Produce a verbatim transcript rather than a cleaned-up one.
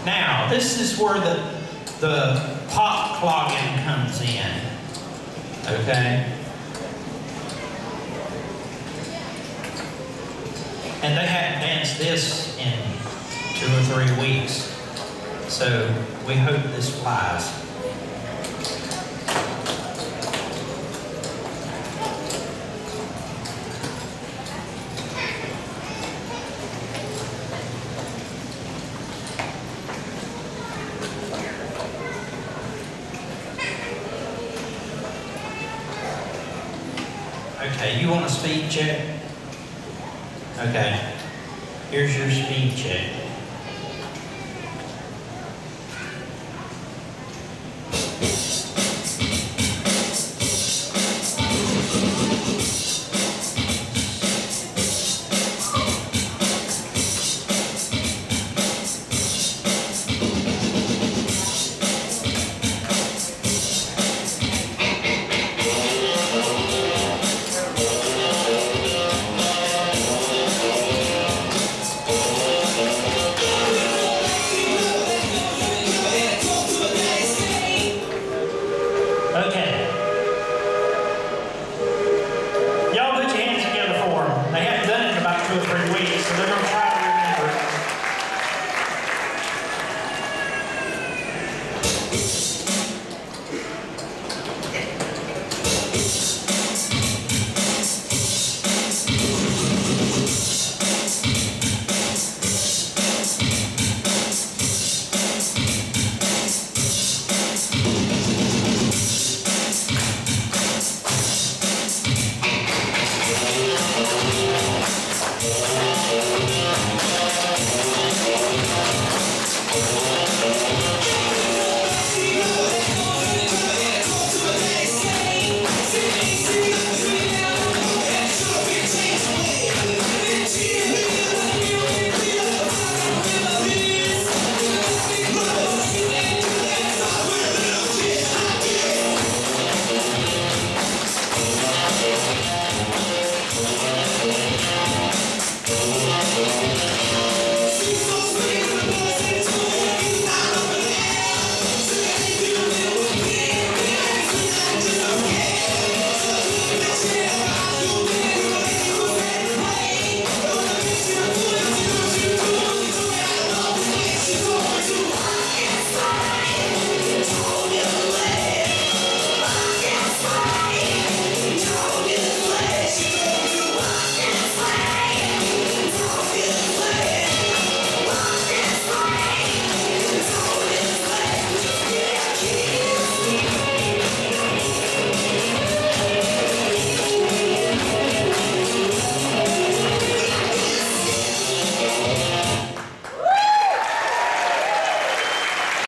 Now, this is where the, the pot clogging comes in, okay? And they hadn't danced this in two or three weeks, so we hope this flies. Okay, you want a speed check? Okay, here's your speed check.